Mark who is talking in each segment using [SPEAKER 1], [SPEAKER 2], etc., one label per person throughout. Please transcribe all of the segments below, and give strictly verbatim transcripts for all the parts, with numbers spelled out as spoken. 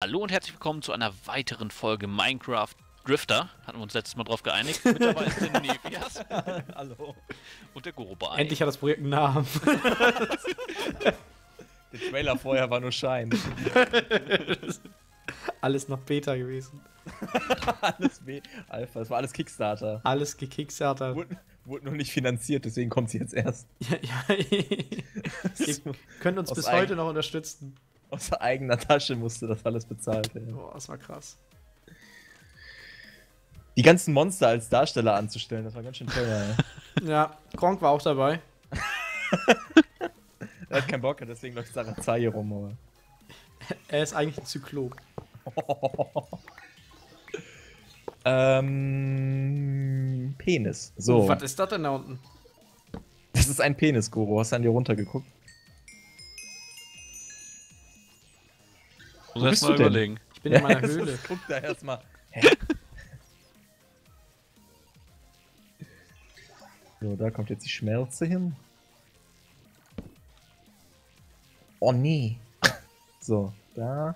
[SPEAKER 1] Hallo und herzlich willkommen zu einer weiteren Folge Minecraft Drifter. Hatten wir uns letztes Mal drauf geeinigt. Mit dabei ist der Nevias.
[SPEAKER 2] Hallo.
[SPEAKER 1] Und der Gorobai.
[SPEAKER 3] Endlich hat das Projekt einen Namen.
[SPEAKER 2] Der Trailer vorher war nur Schein.
[SPEAKER 3] Alles noch Beta gewesen.
[SPEAKER 2] Alles B. Alpha, das war alles Kickstarter.
[SPEAKER 3] Alles gekickstartet.
[SPEAKER 2] Wurde, wurde noch nicht finanziert, deswegen kommt sie jetzt erst.
[SPEAKER 3] Ja, ja. Ihr könnt uns
[SPEAKER 2] Aus
[SPEAKER 3] bis
[SPEAKER 2] eigen-
[SPEAKER 3] heute noch unterstützen.
[SPEAKER 2] Aus eigener Tasche musste das alles bezahlt werden.
[SPEAKER 3] Boah, das war krass.
[SPEAKER 2] Die ganzen Monster als Darsteller anzustellen, das war ganz schön teuer.
[SPEAKER 3] Ja, Gronk war auch dabei.
[SPEAKER 2] Er hat keinen Bock, deswegen läuft Sarazai hier rum. Aber.
[SPEAKER 3] Er ist eigentlich ein Zyklop.
[SPEAKER 2] ähm. Penis. So.
[SPEAKER 3] Oh, was ist das denn da unten?
[SPEAKER 2] Das ist ein Penis, Goro. Hast du an dir runtergeguckt?
[SPEAKER 1] Muss erst
[SPEAKER 2] bist
[SPEAKER 1] mal
[SPEAKER 2] du denn?
[SPEAKER 1] überlegen.
[SPEAKER 3] Ich bin in meiner Höhle.
[SPEAKER 2] Guck da erstmal. So, da kommt jetzt die Schmelze hin. Oh nee. So, da.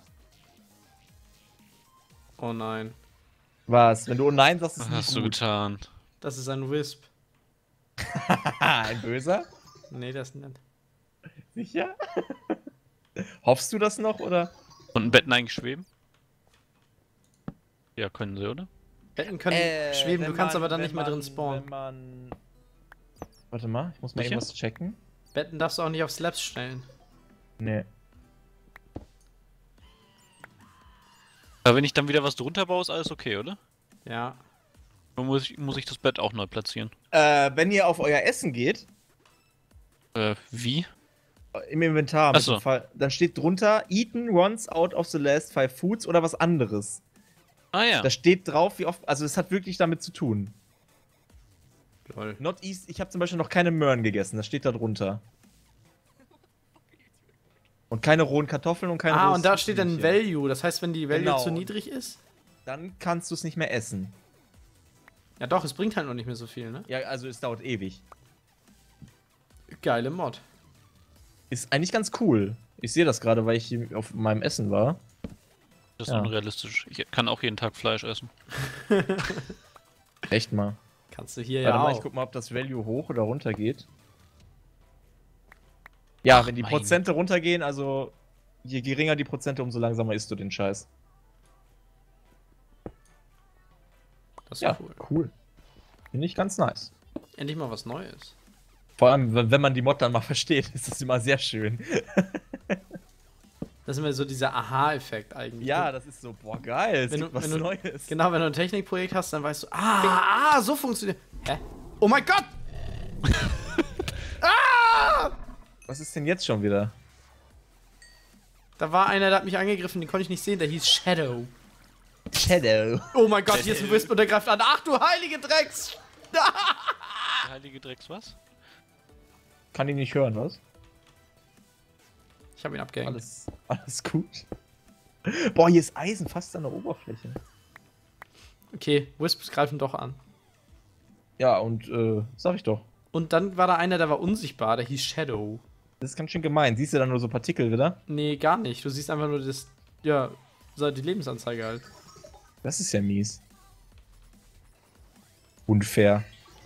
[SPEAKER 3] Oh nein.
[SPEAKER 2] Was? Wenn du oh nein sagst, ist
[SPEAKER 1] Was
[SPEAKER 2] nicht
[SPEAKER 1] hast du
[SPEAKER 2] gut.
[SPEAKER 1] getan?
[SPEAKER 3] Das ist ein Wisp.
[SPEAKER 2] Ein Böser?
[SPEAKER 3] Nee, das ist nicht.
[SPEAKER 2] Sicher? Hoffst du das noch, oder?
[SPEAKER 1] Konnten Betten eigentlich schweben? Ja, können sie, oder?
[SPEAKER 3] Betten können
[SPEAKER 2] Äh,
[SPEAKER 3] schweben,
[SPEAKER 2] wenn
[SPEAKER 3] du kannst
[SPEAKER 2] man-
[SPEAKER 3] aber dann
[SPEAKER 2] wenn
[SPEAKER 3] nicht mehr drin
[SPEAKER 2] man-
[SPEAKER 3] spawnen.
[SPEAKER 2] Wenn man... Warte mal, ich muss mal
[SPEAKER 1] Sicher?
[SPEAKER 2] irgendwas checken.
[SPEAKER 3] Betten darfst du auch nicht auf Slabs stellen.
[SPEAKER 2] Nee.
[SPEAKER 1] Aber wenn ich dann wieder was drunter baue, ist alles okay, oder?
[SPEAKER 3] Ja.
[SPEAKER 1] Oder muss ich, muss ich das Bett auch neu platzieren?
[SPEAKER 2] Äh, wenn ihr auf euer Essen geht,
[SPEAKER 1] Äh, wie?
[SPEAKER 2] im Inventar,
[SPEAKER 1] Ach
[SPEAKER 2] mit
[SPEAKER 1] so.
[SPEAKER 2] dem Fall, dann steht drunter, eaten once out of the last five foods oder was anderes.
[SPEAKER 1] Ah ja.
[SPEAKER 2] Da steht drauf, wie oft, also es hat wirklich damit zu tun.
[SPEAKER 3] Lol.
[SPEAKER 2] Not East, ich habe zum Beispiel noch keine Möhren gegessen, das steht da drunter. Und keine rohen Kartoffeln und keine
[SPEAKER 3] Ah,
[SPEAKER 2] rohes
[SPEAKER 3] und da steht dann
[SPEAKER 2] Zwiebelchen.
[SPEAKER 3] Value. Das heißt, wenn die Value
[SPEAKER 2] Genau.
[SPEAKER 3] zu niedrig ist?
[SPEAKER 2] Dann kannst du es nicht mehr essen.
[SPEAKER 3] Ja doch, es bringt halt noch nicht mehr so viel, ne?
[SPEAKER 2] Ja, also es dauert ewig.
[SPEAKER 3] Geile Mod.
[SPEAKER 2] Ist eigentlich ganz cool. Ich sehe das gerade, weil ich hier auf meinem Essen war.
[SPEAKER 1] Das ist
[SPEAKER 2] Ja.
[SPEAKER 1] unrealistisch. Ich kann auch jeden Tag Fleisch essen.
[SPEAKER 2] Echt mal.
[SPEAKER 3] Kannst du hier
[SPEAKER 2] Warte
[SPEAKER 3] ja
[SPEAKER 2] mal, ich
[SPEAKER 3] auch.
[SPEAKER 2] guck mal, ob das Value hoch oder runter geht. Ja,
[SPEAKER 1] Ach,
[SPEAKER 2] wenn die
[SPEAKER 1] mein
[SPEAKER 2] Prozente runtergehen, also je geringer die Prozente, umso langsamer isst du den Scheiß.
[SPEAKER 3] Das ist
[SPEAKER 2] Ja,
[SPEAKER 3] cool.
[SPEAKER 2] cool. Finde ich ganz nice.
[SPEAKER 3] Endlich mal was Neues.
[SPEAKER 2] Vor allem, wenn wenn man die Mod dann mal versteht, ist das immer sehr schön.
[SPEAKER 3] Das ist immer so dieser Aha-Effekt eigentlich.
[SPEAKER 2] Ja, das ist so, boah, geil, es
[SPEAKER 3] Wenn
[SPEAKER 2] gibt
[SPEAKER 3] du-
[SPEAKER 2] was
[SPEAKER 3] wenn du-
[SPEAKER 2] Neues.
[SPEAKER 3] Genau, wenn du ein Technikprojekt hast, dann weißt du, ah, ah, so funktioniert. Hä? Oh mein Gott!
[SPEAKER 2] Was ist denn jetzt schon wieder?
[SPEAKER 3] Da war einer, der hat mich angegriffen, den konnte ich nicht sehen, der hieß Shadow.
[SPEAKER 2] Shadow.
[SPEAKER 3] Oh mein Gott, hier ist ein Wisp und der greift an. Ach du heilige Drecks!
[SPEAKER 1] Der heilige Drecks was?
[SPEAKER 2] Kann ihn nicht hören, was?
[SPEAKER 3] Ich hab ihn abgehängt.
[SPEAKER 2] Alles, alles gut. Boah, hier ist Eisen fast an der Oberfläche.
[SPEAKER 3] Okay, Wisps greifen doch an.
[SPEAKER 2] Ja, und, äh, sag ich doch.
[SPEAKER 3] Und dann war da einer, der war unsichtbar, der hieß Shadow.
[SPEAKER 2] Das ist ganz schön gemein. Siehst du dann nur so Partikel wieder?
[SPEAKER 3] Nee, gar nicht. Du siehst einfach nur das, ja, so die Lebensanzeige halt.
[SPEAKER 2] Das ist ja mies. Unfair.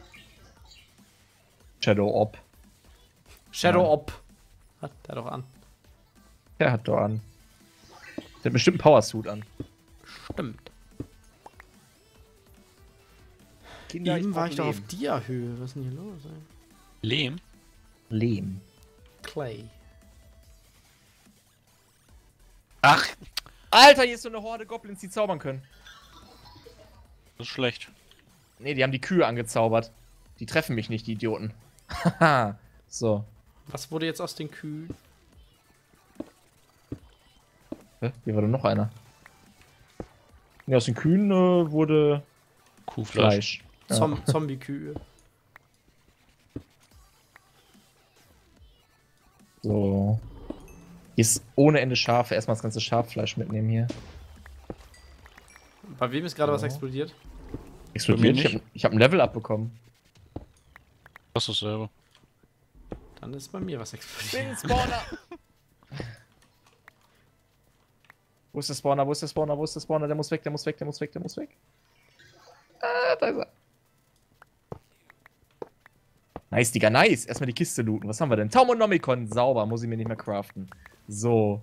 [SPEAKER 2] Shadow Op.
[SPEAKER 3] Shadow
[SPEAKER 2] Ja.
[SPEAKER 3] Op. Hat der doch an.
[SPEAKER 2] Der hat doch an. Der hat bestimmt einen Powersuit an.
[SPEAKER 3] Stimmt.
[SPEAKER 2] Kinder,
[SPEAKER 3] Eben
[SPEAKER 2] brauch
[SPEAKER 3] war ich doch auf
[SPEAKER 2] Lehm.
[SPEAKER 3] Dia-Höhe. Was ist denn hier los, ey?
[SPEAKER 1] Lehm?
[SPEAKER 2] Lehm.
[SPEAKER 3] Clay.
[SPEAKER 1] Ach,
[SPEAKER 2] Alter, hier ist so eine Horde Goblins, die zaubern können.
[SPEAKER 1] das ist schlecht.
[SPEAKER 2] Nee, die haben die Kühe angezaubert. Die treffen mich nicht, die Idioten. Haha. So.
[SPEAKER 3] Was wurde jetzt aus den Kühen?
[SPEAKER 2] Hä? Hier war doch noch einer. Nee, aus den Kühen äh, wurde
[SPEAKER 1] Kuhfleisch.
[SPEAKER 2] Fleisch. Ja.
[SPEAKER 3] Zom Zombie-Kühe.
[SPEAKER 2] So. Hier ist ohne Ende Schafe. Erstmal das ganze Schaffleisch mitnehmen hier.
[SPEAKER 3] Bei wem ist gerade was
[SPEAKER 2] So.
[SPEAKER 3] explodiert?
[SPEAKER 2] Explodiert.
[SPEAKER 1] Bei mir
[SPEAKER 2] Ich habe ich hab ein Level abbekommen.
[SPEAKER 1] Das ist selber.
[SPEAKER 3] Dann ist bei mir was explodiert.
[SPEAKER 2] Spawner! Wo ist der Spawner? Wo ist der Spawner? Wo ist der Spawner? Der muss weg, der muss weg, der muss weg, der muss weg. Ah, da ist er. Nice, Digga, nice. Erstmal die Kiste looten. Was haben wir denn? Taumonomicon. Sauber, muss ich mir nicht mehr craften. So.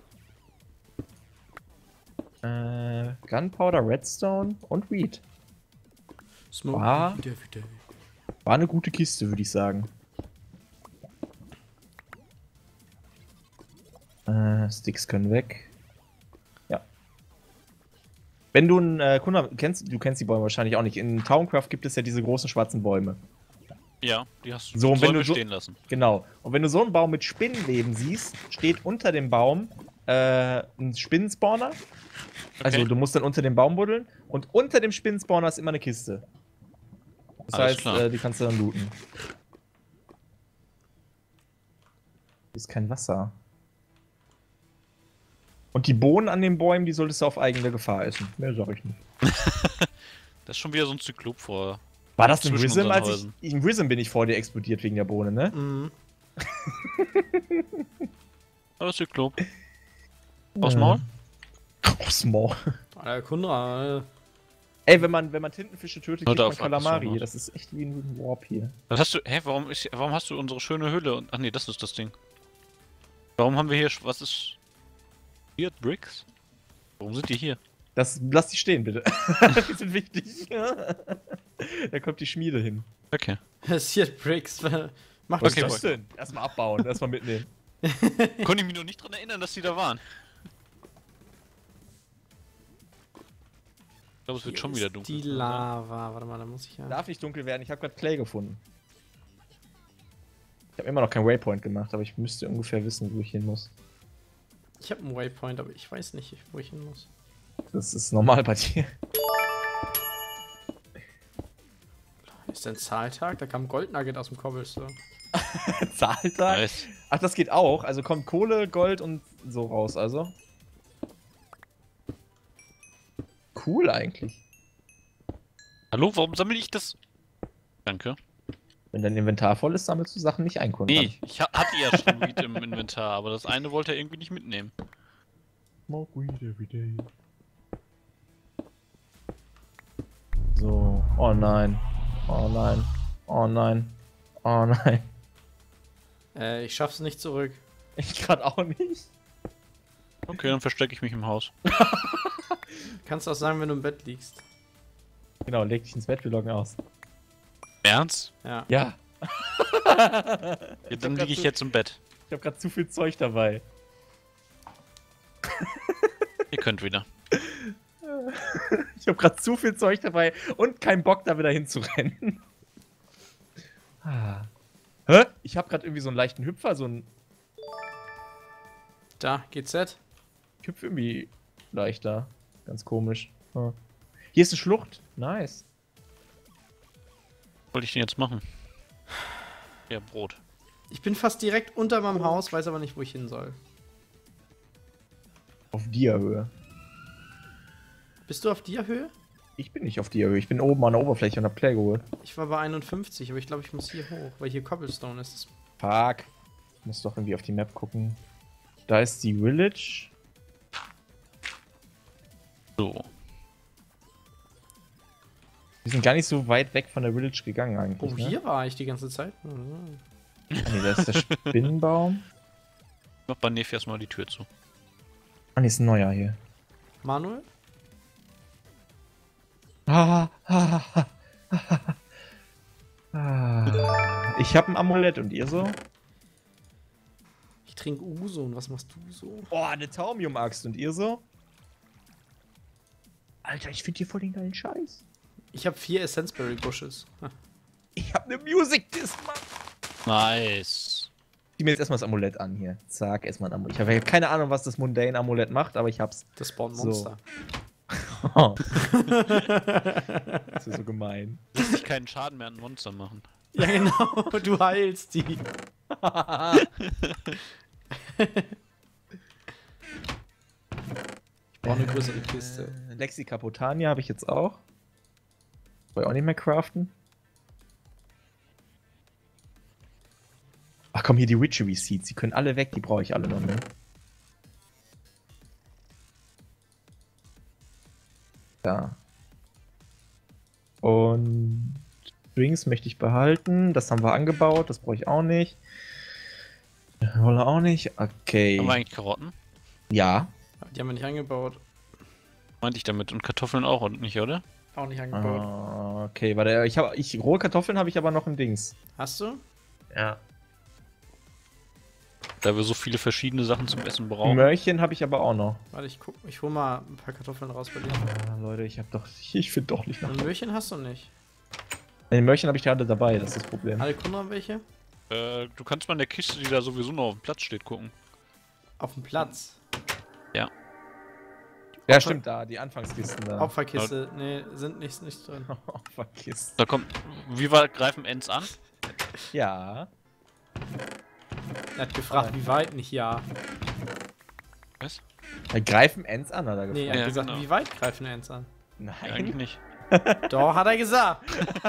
[SPEAKER 2] Äh, Gunpowder, Redstone und Weed.
[SPEAKER 3] Smoke
[SPEAKER 2] War,
[SPEAKER 3] weed every day.
[SPEAKER 2] war eine gute Kiste, würde ich sagen. Äh, Sticks können weg. Ja. Wenn du einen äh, Kunde kennst, du kennst die Bäume wahrscheinlich auch nicht. In Towncraft gibt es ja diese großen schwarzen Bäume.
[SPEAKER 1] Ja, die hast du
[SPEAKER 2] So, und wenn du so,
[SPEAKER 1] stehen lassen.
[SPEAKER 2] Genau. Und wenn du so einen Baum mit Spinnenleben siehst, steht unter dem Baum äh, ein Spinnenspawner. Also
[SPEAKER 1] Okay.
[SPEAKER 2] du musst dann unter dem Baum buddeln. Und unter dem Spinnenspawner ist immer eine Kiste. Das
[SPEAKER 1] Alles
[SPEAKER 2] heißt,
[SPEAKER 1] klar.
[SPEAKER 2] äh, die kannst du dann looten. Hier ist kein Wasser. Und die Bohnen an den Bäumen, die solltest du auf eigene Gefahr essen. Mehr sag ich nicht.
[SPEAKER 1] Das ist schon wieder so ein Zyklop vor.
[SPEAKER 2] War das ein
[SPEAKER 1] Zwischen
[SPEAKER 2] Rhythm?
[SPEAKER 1] unseren
[SPEAKER 2] Als ich,
[SPEAKER 1] Häusern.
[SPEAKER 2] in Rhythm bin ich vor dir explodiert wegen der Bohne, ne?
[SPEAKER 3] Mhm.
[SPEAKER 1] Aber Zyklop. Aus Maul?
[SPEAKER 2] Aus Maul.
[SPEAKER 3] Alter, Kundra,
[SPEAKER 2] Ey, wenn man, wenn man Tintenfische tötet,
[SPEAKER 1] Hört
[SPEAKER 2] kriegt man
[SPEAKER 1] auf,
[SPEAKER 2] Kalamari.
[SPEAKER 1] Aktion
[SPEAKER 2] Das ist echt wie ein Warp hier.
[SPEAKER 1] Was hast du. Hä, warum ist. Warum hast du unsere schöne Hülle und. Ach nee, das ist das Ding. Warum haben wir hier. Was ist. Hier Bricks? Warum sind die hier?
[SPEAKER 2] Das, lass die stehen, bitte. Die sind wichtig. Da kommt die Schmiede hin.
[SPEAKER 1] Okay.
[SPEAKER 3] Passiert Bricks. Mach
[SPEAKER 2] Was
[SPEAKER 1] Okay,
[SPEAKER 2] ist das denn? Erstmal abbauen, erstmal mitnehmen.
[SPEAKER 1] Konnte ich mich noch nicht dran erinnern, dass die da waren. Ich glaube, es wird
[SPEAKER 3] Hier
[SPEAKER 1] schon wieder
[SPEAKER 3] ist
[SPEAKER 1] dunkel.
[SPEAKER 3] Die Lava. Warte mal, da muss ich ja.
[SPEAKER 2] Darf nicht dunkel werden, ich habe gerade Clay gefunden. Ich habe immer noch keinen Waypoint gemacht, aber ich müsste ungefähr wissen, wo ich hin muss.
[SPEAKER 3] Ich habe einen Waypoint, aber ich weiß nicht, wo ich hin muss.
[SPEAKER 2] Das ist normal bei dir.
[SPEAKER 3] Ist denn Zahltag? Da kam ein Goldnugget aus dem Cobblestone.
[SPEAKER 2] Zahltag?
[SPEAKER 1] Nice.
[SPEAKER 2] Ach, das geht auch. Also kommt Kohle, Gold und so raus, also. Cool eigentlich.
[SPEAKER 1] Hallo, warum sammle ich das? Danke.
[SPEAKER 2] Wenn dein Inventar voll ist, sammelst du Sachen nicht ein, Kunde.
[SPEAKER 1] Nee, ich ha hatte ja schon Weed im Inventar, aber das eine wollte er irgendwie nicht mitnehmen.
[SPEAKER 2] Smoke weed every day. So. Oh nein. Oh nein. Oh nein. Oh nein.
[SPEAKER 3] Äh, ich schaff's nicht zurück.
[SPEAKER 2] Ich gerade auch nicht.
[SPEAKER 1] Okay, dann verstecke ich mich im Haus.
[SPEAKER 3] Kannst du auch sagen, wenn du im Bett liegst.
[SPEAKER 2] Genau, leg dich ins Bett, wir loggen aus.
[SPEAKER 1] Ernst?
[SPEAKER 3] Ja.
[SPEAKER 2] Ja.
[SPEAKER 1] Ja,
[SPEAKER 2] Ich
[SPEAKER 1] dann
[SPEAKER 2] hab grad
[SPEAKER 1] liege ich
[SPEAKER 2] zu-
[SPEAKER 1] jetzt im Bett.
[SPEAKER 2] Ich habe gerade zu viel Zeug dabei.
[SPEAKER 1] Ihr könnt wieder.
[SPEAKER 2] Ich habe gerade zu viel Zeug dabei und keinen Bock, da wieder hinzurennen. Ah. Hä? Ich habe gerade irgendwie so einen leichten Hüpfer, so ein
[SPEAKER 3] Da, G Z.
[SPEAKER 2] Ich hüpfe irgendwie leichter. Ganz komisch. Ah. Hier ist eine Schlucht. Nice.
[SPEAKER 1] Was wollte ich denn jetzt machen? Ja, Brot.
[SPEAKER 3] Ich bin fast direkt unter meinem Haus, weiß aber nicht, wo ich hin soll.
[SPEAKER 2] Auf Dia-Höhe.
[SPEAKER 3] Bist du auf der Höhe?
[SPEAKER 2] Ich bin nicht auf Dia-Höhe. Ich bin oben an der Oberfläche und hab Play geholt.
[SPEAKER 3] Ich war bei einundfünfzig, aber ich glaube, ich muss hier hoch, weil hier Cobblestone ist.
[SPEAKER 2] Fuck. Ich muss doch irgendwie auf die Map gucken. Da ist die Village.
[SPEAKER 1] So.
[SPEAKER 2] Wir sind gar nicht so weit weg von der Village gegangen eigentlich.
[SPEAKER 3] Oh,
[SPEAKER 2] ne?
[SPEAKER 3] hier war ich die ganze Zeit. Mhm.
[SPEAKER 2] Ah, nee, da ist der Spinnenbaum.
[SPEAKER 1] Ich mach bei Nefi erstmal die Tür zu.
[SPEAKER 2] Ah, nee, ist ein neuer hier.
[SPEAKER 3] Manuel?
[SPEAKER 2] Ah, ah, ah, ah, ah. Ich habe ein Amulett und ihr so?
[SPEAKER 3] Ich trinke Uso und was machst du so?
[SPEAKER 2] Oh, eine Taumium-Axt und ihr so? Alter, ich finde hier voll den geilen Scheiß.
[SPEAKER 3] Ich habe vier Essenzberry Bushes.
[SPEAKER 2] Ich habe eine Music Disc, Mann.
[SPEAKER 1] Nice.
[SPEAKER 2] Zieh mir jetzt erstmal das Amulett an hier. Zack, erstmal ein Amulett. Ich habe keine Ahnung, was das Mundane Amulett macht, aber ich hab's.
[SPEAKER 3] Das Spawn
[SPEAKER 2] So.
[SPEAKER 3] Monster.
[SPEAKER 2] Das ist so gemein.
[SPEAKER 1] Lässt sich keinen Schaden mehr an Monster machen.
[SPEAKER 3] Ja, genau. Du heilst die. Ich brauche eine größere Kiste.
[SPEAKER 2] Äh, Lexicapotania habe ich jetzt auch. Wollte ich auch nicht mehr craften. Ach komm, hier die Witchery Seeds. Die können alle weg, die brauche ich alle noch, ne? Da. Und Drinks möchte ich behalten. Das haben wir angebaut. Das brauche ich auch nicht. Rolle auch nicht. Okay.
[SPEAKER 1] Haben wir eigentlich Karotten?
[SPEAKER 2] Ja.
[SPEAKER 3] Die haben wir nicht angebaut.
[SPEAKER 1] Meinte ich damit. Und Kartoffeln auch und nicht, oder?
[SPEAKER 3] Auch nicht angebaut.
[SPEAKER 2] Ah, okay, warte. Ich habe, ich, rohe Kartoffeln habe ich aber noch im Dings.
[SPEAKER 3] Hast du?
[SPEAKER 2] Ja.
[SPEAKER 1] Da wir so viele verschiedene Sachen zum Essen brauchen.
[SPEAKER 2] Möhrchen habe ich aber auch noch.
[SPEAKER 3] Warte, ich guck, ich hol mal ein paar Kartoffeln raus bei dir.
[SPEAKER 2] Ah, Leute, ich habe doch, ich finde doch nicht nach.
[SPEAKER 3] Ein Möhrchen hast du nicht.
[SPEAKER 2] Den Möhrchen habe ich gerade dabei, das ist das Problem.
[SPEAKER 3] Alle Kunden welche?
[SPEAKER 1] Äh, du kannst mal in der Kiste, die da sowieso noch auf dem Platz steht, gucken.
[SPEAKER 3] Auf dem Platz.
[SPEAKER 1] Ja.
[SPEAKER 2] Ja, stimmt, da, die Anfangskisten da.
[SPEAKER 3] Opferkiste. Nee, sind nichts nicht drin.
[SPEAKER 2] Opferkisten.
[SPEAKER 1] Da kommt. Wie weit greifen Ends an?
[SPEAKER 2] Ja.
[SPEAKER 3] Er hat gefragt, wie weit, nicht ja.
[SPEAKER 1] Was?
[SPEAKER 2] Wir greifen Ends an, hat er gefragt.
[SPEAKER 3] Nee, er hat
[SPEAKER 1] Ja,
[SPEAKER 3] gesagt,
[SPEAKER 1] genau.
[SPEAKER 3] wie weit greifen Ents an?
[SPEAKER 2] Nein.
[SPEAKER 1] Ja, eigentlich nicht.
[SPEAKER 3] Doch, hat er gesagt.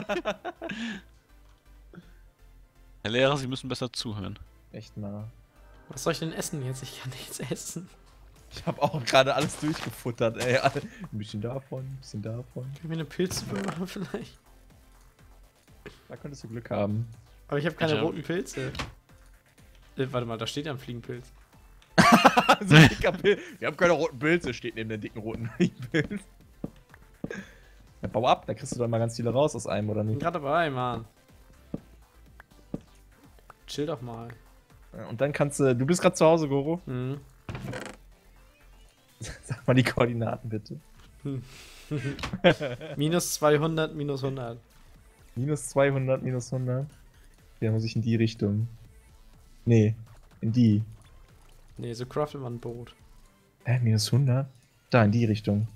[SPEAKER 1] Herr Lehrer, Sie müssen besser zuhören.
[SPEAKER 2] Echt mal.
[SPEAKER 3] Was soll ich denn essen jetzt? Ich kann nichts essen.
[SPEAKER 2] Ich habe auch gerade alles durchgefuttert, ey. Ein bisschen davon, ein bisschen davon.
[SPEAKER 3] Können wir eine Pilzsuppe machen vielleicht?
[SPEAKER 2] Da könntest du Glück haben.
[SPEAKER 3] Aber ich habe keine
[SPEAKER 1] Ja.
[SPEAKER 3] roten Pilze. Äh, warte mal, da steht ja ein Fliegenpilz.
[SPEAKER 2] so ein dicker Pilz. Wir haben keine roten Pilze, steht neben den dicken roten Pilz. Ja, bau ab, da kriegst du dann mal ganz viele raus aus einem, oder
[SPEAKER 3] Ich bin
[SPEAKER 2] nicht?
[SPEAKER 3] gerade dabei, Mann. Chill doch mal.
[SPEAKER 2] Und dann kannst du. Du bist gerade zu Hause, Goro.
[SPEAKER 3] Mhm.
[SPEAKER 2] Sag mal die Koordinaten bitte.
[SPEAKER 3] Minus zweihundert, minus hundert.
[SPEAKER 2] Minus zweihundert, minus hundert. Ja, muss ich in die Richtung. Nee, in die.
[SPEAKER 3] Nee, so craftet man ein Boot.
[SPEAKER 2] Hä, minus hundert? Da, in die Richtung.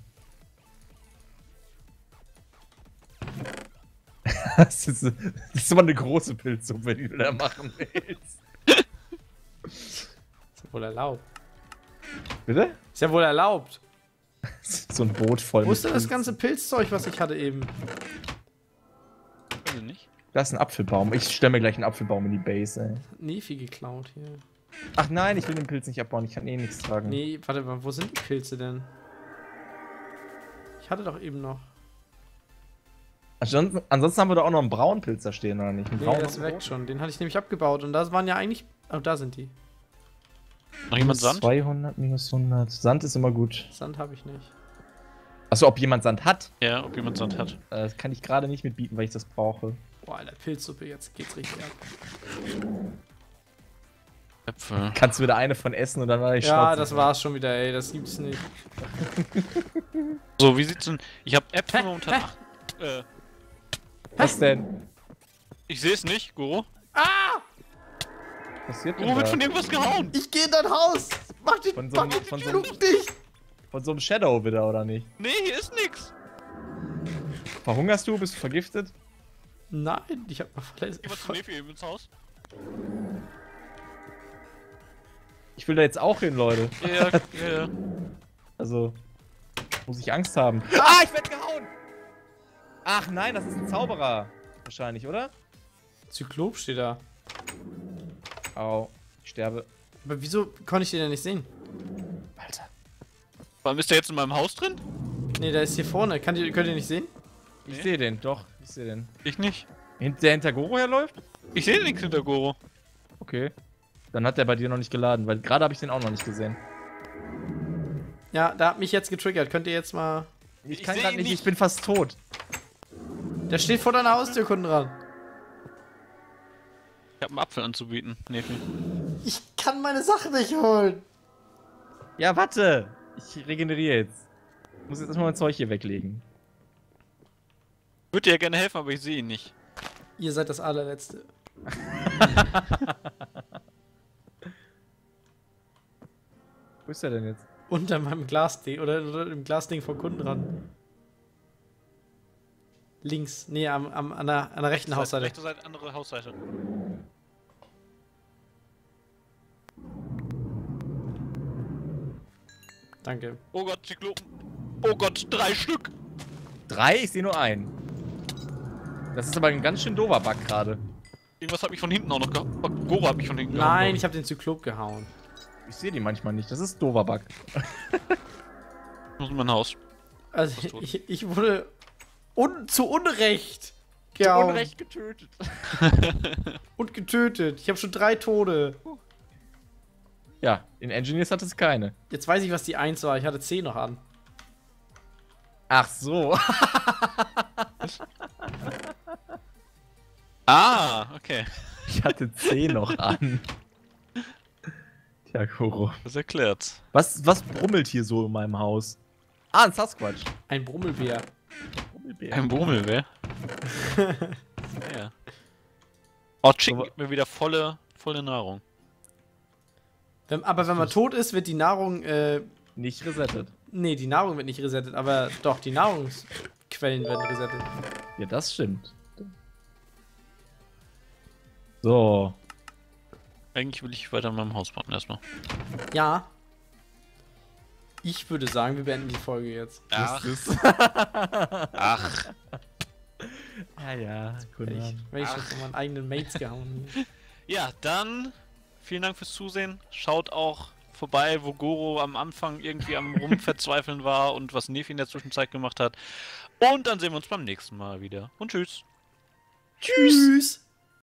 [SPEAKER 2] das, ist, das ist aber eine große Pilzsuppe, die du da machen willst.
[SPEAKER 3] Ist ja wohl erlaubt.
[SPEAKER 2] Bitte?
[SPEAKER 3] Ist ja wohl erlaubt.
[SPEAKER 2] So ein Boot voll.
[SPEAKER 3] Wo
[SPEAKER 2] mit
[SPEAKER 3] ist denn das
[SPEAKER 2] Pilzen.
[SPEAKER 3] ganze Pilzzeug, was ich hatte eben?
[SPEAKER 1] Weiß ich nicht.
[SPEAKER 2] Da ist ein Apfelbaum. Ich stelle mir gleich einen Apfelbaum in die Base, ey.
[SPEAKER 3] Nefi geklaut hier.
[SPEAKER 2] Ach nein, ich will den Pilz nicht abbauen. Ich kann eh nichts tragen.
[SPEAKER 3] Nee, warte mal, wo sind die Pilze denn? Ich hatte doch eben noch.
[SPEAKER 2] Ansonsten, ansonsten haben wir da auch noch einen braunen Pilz da stehen, oder nicht? Einen
[SPEAKER 3] Nee,
[SPEAKER 2] braunen
[SPEAKER 3] das ist weg schon. Den hatte ich nämlich abgebaut und das waren ja eigentlich. Oh, da sind die.
[SPEAKER 1] Noch jemand
[SPEAKER 2] Minus
[SPEAKER 1] Sand?
[SPEAKER 2] zweihundert, minus hundert. Sand ist immer gut.
[SPEAKER 3] Sand habe ich nicht.
[SPEAKER 2] Achso, ob jemand Sand hat?
[SPEAKER 1] Ja, ob jemand Sand hat.
[SPEAKER 2] Äh, Das kann ich gerade nicht mitbieten, weil ich das brauche.
[SPEAKER 3] Boah, Alter, Pilzsuppe, jetzt geht's richtig ab.
[SPEAKER 1] Äpfel.
[SPEAKER 2] Kannst du wieder eine von essen und dann war ich
[SPEAKER 3] Ja, das war's schon wieder, ey. Das gibt's nicht.
[SPEAKER 1] So, wie sieht's denn? Ich habe Äpfel momentan acht. Äh,
[SPEAKER 2] Was denn?
[SPEAKER 1] ich sehe es nicht, Goro.
[SPEAKER 2] Was passiert denn
[SPEAKER 1] Goro wird
[SPEAKER 2] da?
[SPEAKER 1] von irgendwas gehauen.
[SPEAKER 3] Ich geh in dein Haus! Mach die,
[SPEAKER 2] Von so
[SPEAKER 3] mach
[SPEAKER 2] einem-
[SPEAKER 3] die
[SPEAKER 2] von so
[SPEAKER 3] Tür
[SPEAKER 2] einem-
[SPEAKER 3] dicht!
[SPEAKER 2] Von so einem Shadow wieder, oder nicht?
[SPEAKER 1] Nee, hier ist nix.
[SPEAKER 2] Verhungerst du? Bist du vergiftet?
[SPEAKER 3] Nein, ich hab mal verletzt.
[SPEAKER 1] Geh mal zu Nefi eben ins Haus.
[SPEAKER 2] Ich will da jetzt auch hin, Leute.
[SPEAKER 1] Ja, ja, ja.
[SPEAKER 2] Also, muss ich Angst haben. Ah, ich werd gehauen! Ach nein, das ist ein Zauberer. Wahrscheinlich, oder?
[SPEAKER 3] Zyklop steht da.
[SPEAKER 2] Au, ich sterbe.
[SPEAKER 3] Aber wieso konnte ich den denn nicht sehen?
[SPEAKER 2] Alter.
[SPEAKER 1] Warum ist der jetzt in meinem Haus drin?
[SPEAKER 3] Nee, der ist hier vorne. Kann die, könnt ihr nicht sehen?
[SPEAKER 2] Ich
[SPEAKER 1] Nee.
[SPEAKER 2] sehe den, doch. Ich sehe den.
[SPEAKER 1] Ich nicht.
[SPEAKER 2] Hint- Der hinter Goro herläuft?
[SPEAKER 1] Ich sehe nichts hinter Goro.
[SPEAKER 2] Okay. Dann hat der bei dir noch nicht geladen, weil gerade habe ich den auch noch nicht gesehen.
[SPEAKER 3] Ja, der hat mich jetzt getriggert. Könnt ihr jetzt mal...
[SPEAKER 2] Ich
[SPEAKER 1] Ich
[SPEAKER 2] kann
[SPEAKER 1] seh
[SPEAKER 2] gerade
[SPEAKER 1] ihn
[SPEAKER 2] nicht,
[SPEAKER 1] nicht.
[SPEAKER 2] ich bin fast tot.
[SPEAKER 3] Der steht vor deiner Haustür, Kunden dran.
[SPEAKER 1] Ich habe einen Apfel anzubieten, Nefi.
[SPEAKER 3] Ich kann meine Sachen nicht holen.
[SPEAKER 2] Ja, warte. Ich regeneriere jetzt. Ich muss jetzt erstmal mein Zeug hier weglegen.
[SPEAKER 1] Ich würde dir ja gerne helfen, aber ich sehe ihn nicht.
[SPEAKER 3] Ihr seid das allerletzte.
[SPEAKER 2] Wo ist der denn jetzt?
[SPEAKER 3] Unter meinem Glasding oder, oder im Glasding vom Kunden dran. Links, nee, am, am, an, der, an der rechten Hausseite.
[SPEAKER 1] Rechte Seite, andere Hausseite.
[SPEAKER 3] Danke.
[SPEAKER 1] Oh Gott, Zyklopen. Oh Gott, drei Stück.
[SPEAKER 2] Drei? Ich sehe nur einen. Das ist aber ein ganz schön doofer Bug gerade.
[SPEAKER 1] Irgendwas hat mich von hinten auch noch gehauen. Oh, Goro hat mich von hinten gehauen.
[SPEAKER 3] Nein,
[SPEAKER 1] glaub
[SPEAKER 3] ich habe den Zyklop gehauen.
[SPEAKER 2] Ich sehe die manchmal nicht. Das ist ein doofer Bug.
[SPEAKER 1] Ich muss in mein Haus.
[SPEAKER 3] Also
[SPEAKER 1] Was tot?
[SPEAKER 3] ich, ich wurde un zu Unrecht gehauen
[SPEAKER 2] Unrecht getötet.
[SPEAKER 3] und getötet. Ich habe schon drei Tode.
[SPEAKER 2] Ja, in Engineers hat es keine.
[SPEAKER 3] Jetzt weiß ich, was die eins war. Ich hatte C noch an.
[SPEAKER 2] Ach so.
[SPEAKER 1] Ah, okay.
[SPEAKER 2] Ich hatte C noch an. Tja, Kuro.
[SPEAKER 1] Das erklärt's.
[SPEAKER 2] Was, was brummelt hier so in meinem Haus? Ah, ein Sasquatch.
[SPEAKER 3] Ein Brummelbär.
[SPEAKER 2] Brummelbär.
[SPEAKER 1] Ein Brummelbär. Ja. Oh, Chicken
[SPEAKER 2] Aber-
[SPEAKER 1] gibt mir wieder volle, volle Nahrung.
[SPEAKER 3] Wenn, aber wenn man tot ist, wird die Nahrung, äh,
[SPEAKER 2] Nicht resettet.
[SPEAKER 3] nee, die Nahrung wird nicht resettet, aber doch, die Nahrungsquellen werden resettet.
[SPEAKER 2] Ja, das stimmt. So.
[SPEAKER 1] Eigentlich will ich weiter in meinem Haus bauen erstmal.
[SPEAKER 3] Ja. Ich würde sagen, wir beenden die Folge jetzt.
[SPEAKER 1] Ach,
[SPEAKER 2] Ist es?
[SPEAKER 1] ach.
[SPEAKER 2] Ja, ja.
[SPEAKER 3] Wenn ich, wenn ich schon von meinen eigenen Mates gehauen.
[SPEAKER 1] Ja, dann vielen Dank fürs Zusehen. Schaut auch vorbei, wo Goro am Anfang irgendwie am Rumverzweifeln war und was Nefi in der Zwischenzeit gemacht hat. Und dann sehen wir uns beim nächsten Mal wieder. Und tschüss.
[SPEAKER 3] Tschüss.